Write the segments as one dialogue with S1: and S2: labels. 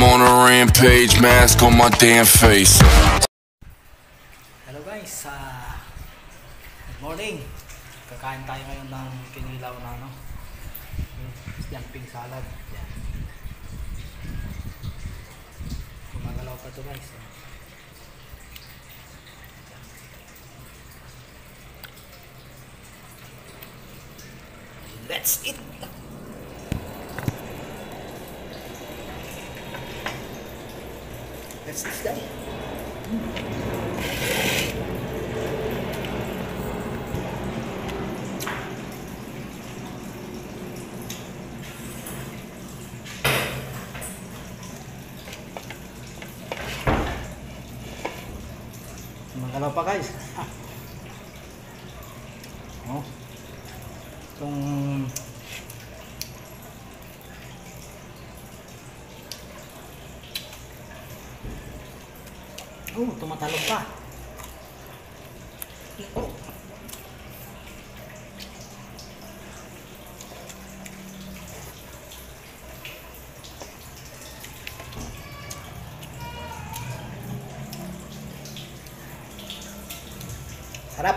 S1: I'm on a rampage, mask on my damn face.
S2: Hello guys, good morning. Kakain tayo ngayon ng kinilaw na jumping salad. Yan. Gumagalaw pa ito guys. Let's eat. Let's eat. Magalaw pa guys. Oh. Tumatalog pa. Oh. Sarap.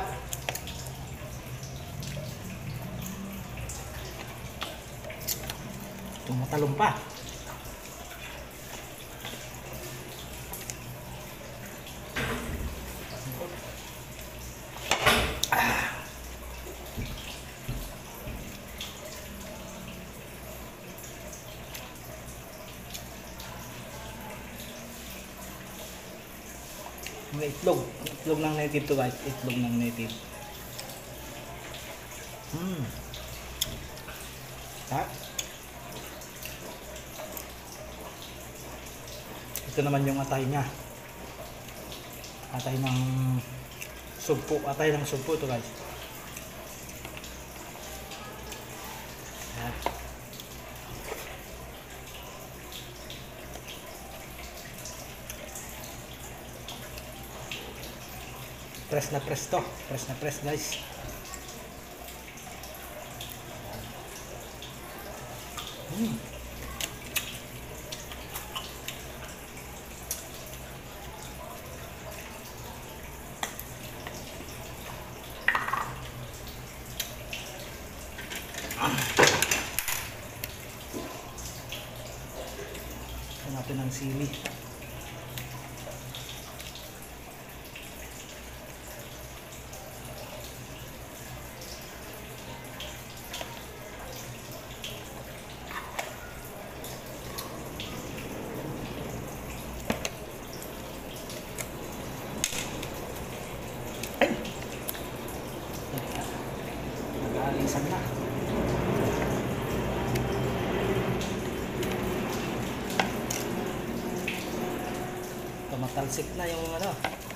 S2: Tumatalong pa. May itlog ng native to guys, itlog ng native. Ito naman yung atay niya. Atay ng sugpo, ito guys. Ayan. Press na press to. Press na press guys. Natin ang sili. Nag-aalisan na. Tumatalsik na yung ano.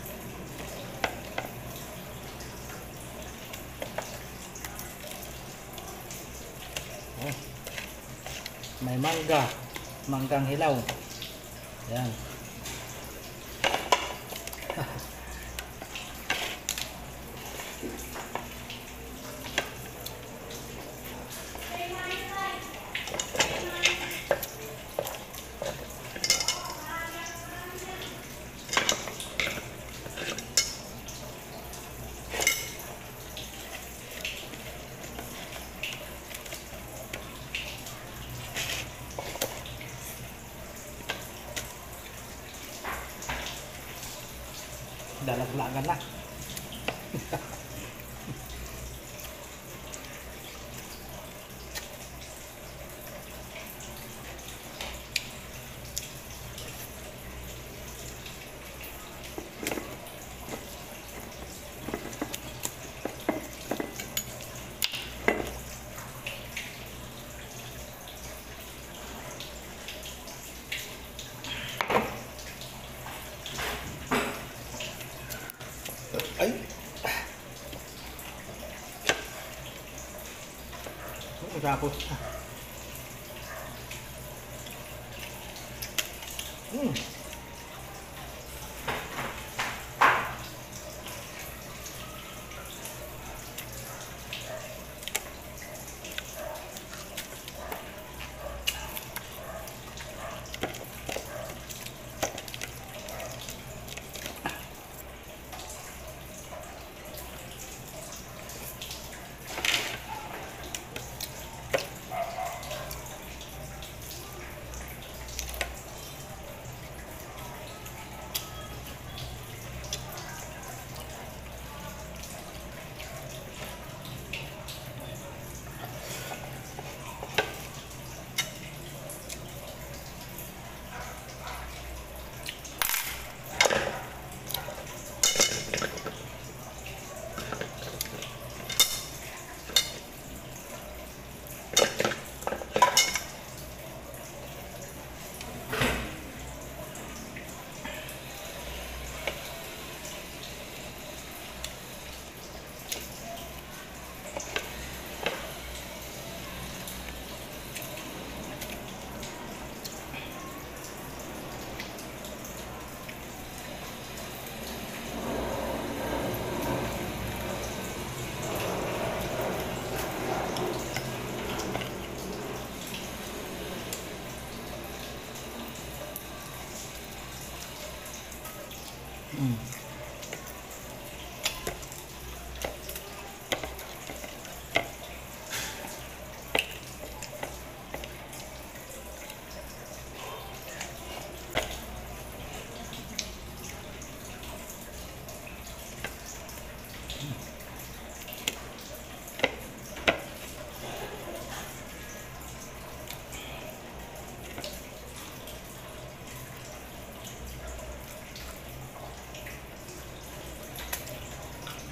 S2: Oh. May manggang hilaw. Ayan. Dalaglagan na. Ay. Tapos.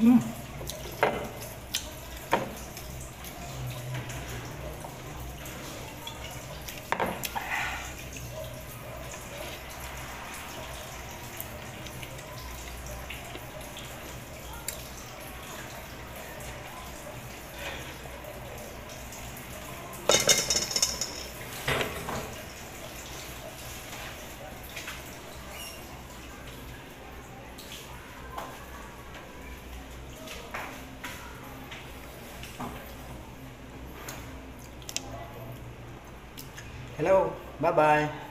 S2: Hello, bye-bye.